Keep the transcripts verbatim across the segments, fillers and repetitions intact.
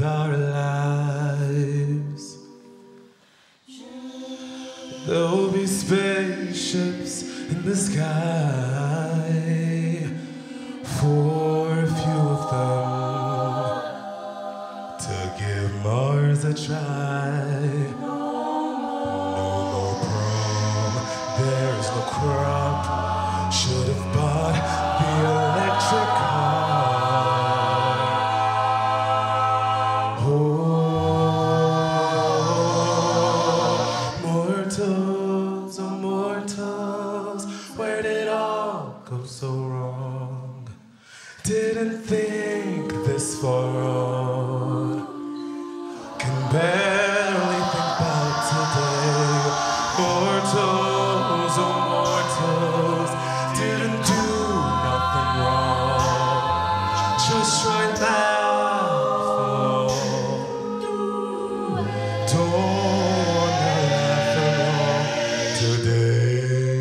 our lives. There will be spaceships in the sky for a few of them to give Mars a try. No more prom, there's no crop. Should have bought the electric car. Oh, mortals, oh mortals, where did it all go so wrong? Didn't think this far on. Can barely think about today. Mortals, oh mortals, didn't do nothing wrong. Just right laugh along. Don't wanna laugh along today.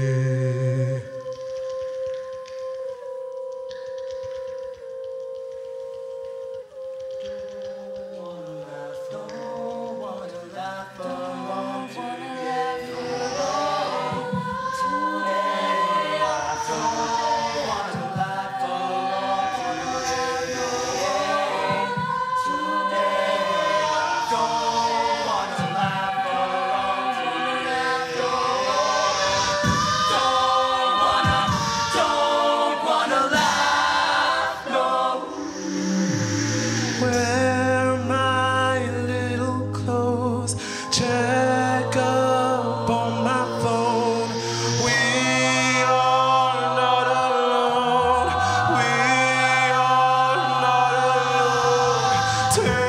Wear my little clothes, check up on my phone. We are not alone. We are not alone. Turn